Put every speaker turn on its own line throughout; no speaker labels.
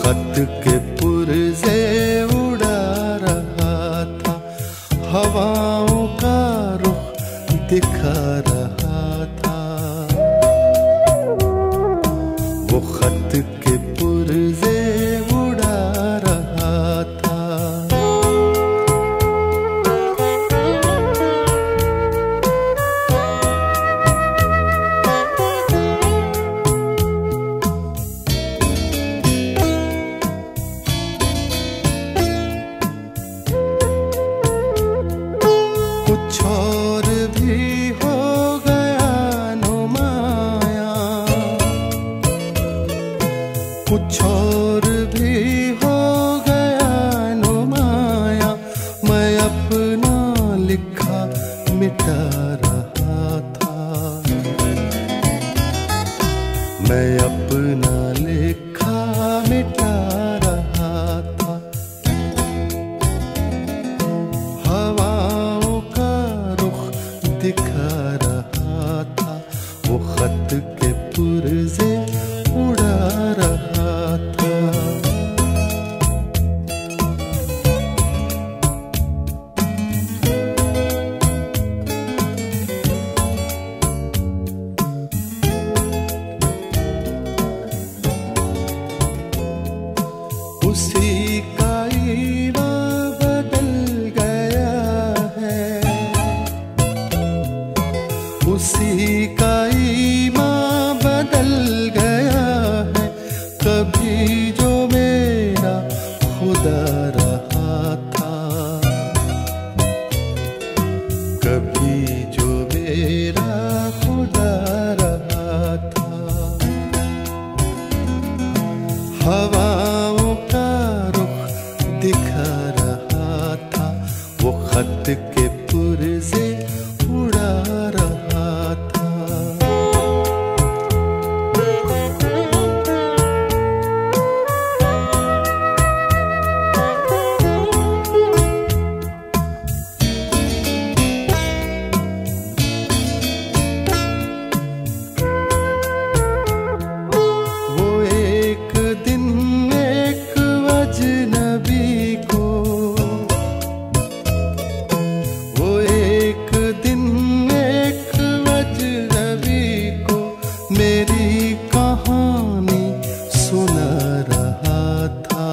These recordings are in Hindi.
खत के पुरज़े उड़ा रहा था, हवाओं का रुख दिखा रहा था। वो खत के पुरज़े उड़ा रहा था। कुछ और भी हो गया नुमाया, कुछ और भी हो गया नुमाया, मैं अपना लिखा मिटा रहा था, मैं अपना लिखा मिटा रहा था। हवाओं का रुख दिखा रहा था, वो खत के पुरज़े उड़ा रहा था। उसी का ईवा बदल गया है, उसी का ईमा बदल गया है। कभी जो मेरा खुदा रहा था, कभी जो मेरा खुदा रहा था। हवाओं का रुख दिखा रहा था, वो खत के पुरज़े उड़ा रहा था। वो एक दिन एक अजनबी को, वो एक दिन एक अजनबी को मेरी कहानी सुना रहा था,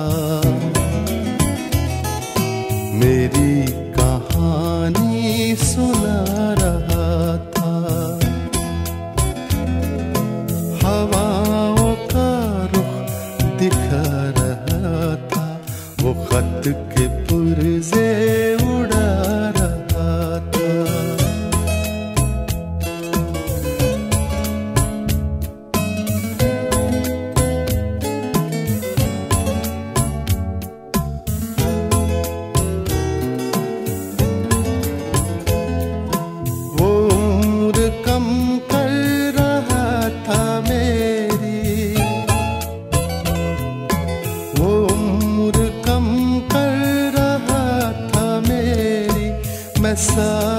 मेरी कहानी सुना रहा था। हवाओं का रुख दिखा रहा था, वो खत के पुरज़े उड़ा रहा था। वो उम्र कम कर रहा था मेरी, वो उम्र कम कर रहा था मेरी। मैं